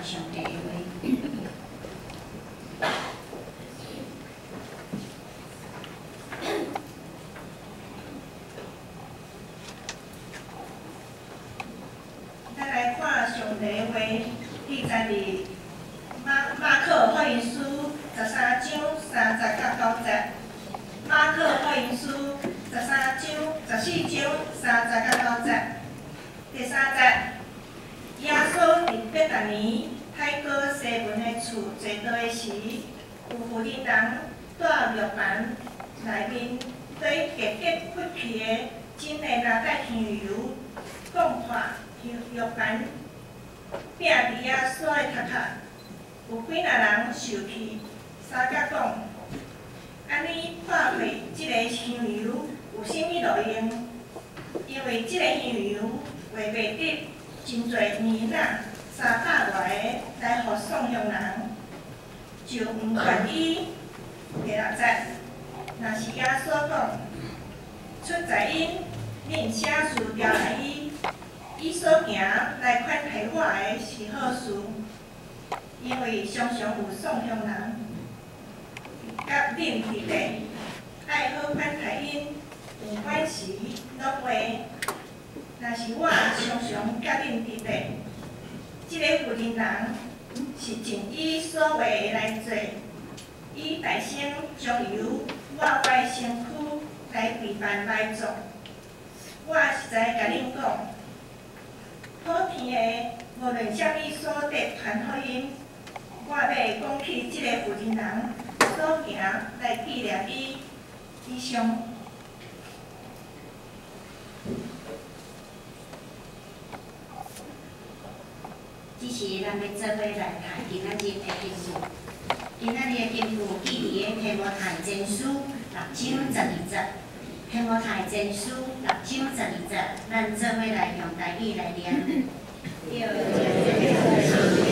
上帝的话。 咱来看上帝的话，记载伫马可福音书13章30到9节。马可福音书14章30到9节。第3节，耶稣伫伯大尼海哥西门的厝坐倒的时，有妇人人带玉盘内面对结骨气的真的拿带香油，讲破玉盘，拼伫耶稣的头壳。有几若人受气，三甲讲：安尼破坏即个香油有甚物路用？因为即个香油话袂得真侪年仔300外个来互送向人，就毋愿意。第6节，若是耶稣讲，出在因，恁写书调来伊所行来款待我的是好事，因为常常有送向人，甲恁伫地，爱好款待因，有关时拢话。若是我常常甲恁伫地，即个妇人人是尽伊所话的来做，伊大声将油我的身躯来备办来做。我实在甲恁讲，普天的无论啥物所得传福音，我要讲起即个妇人人所行来纪念伊。以上。 只是咱要做伙来读今仔日的经文。今仔日的经文记伫个提摩太前书6章12节。提摩太前书6章12节，咱做伙来用台语来念。